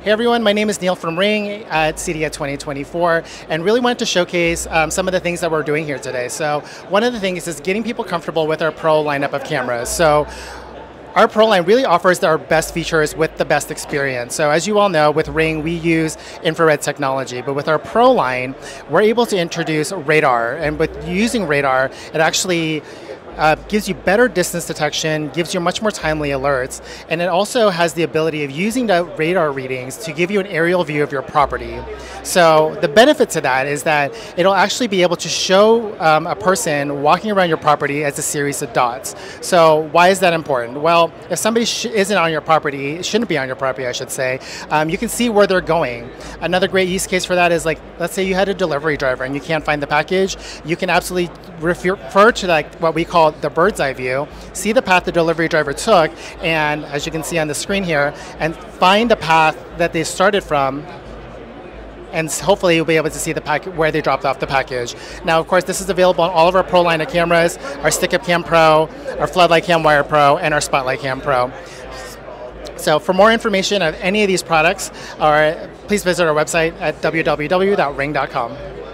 Hey everyone, my name is Neil from Ring at CEDIA 2024, and really wanted to showcase some of the things that we're doing here today. So one of the things is getting people comfortable with our Pro lineup of cameras. So our Pro line really offers our best features with the best experience. So as you all know, with Ring, we use infrared technology, but with our Pro line, we're able to introduce radar, and with using radar, it actually gives you better distance detection, gives you much more timely alerts, and it also has the ability of using the radar readings to give you an aerial view of your property. So the benefit to that is that it'll actually be able to show a person walking around your property as a series of dots. So why is that important? Well, if somebody isn't on your property, shouldn't be on your property, I should say, you can see where they're going. Another great use case for that is, like, let's say you had a delivery driver and you can't find the package, you can absolutely refer to like what we call the bird's eye view, see the path the delivery driver took, and as you can see on the screen here, and find the path that they started from, and hopefully you'll be able to see the where they dropped off the package. Now, of course, this is available on all of our Pro line of cameras, our Stick-Up Cam Pro, our Floodlight Cam Wire Pro, and our Spotlight Cam Pro. So for more information on any of these products, please visit our website at www.ring.com.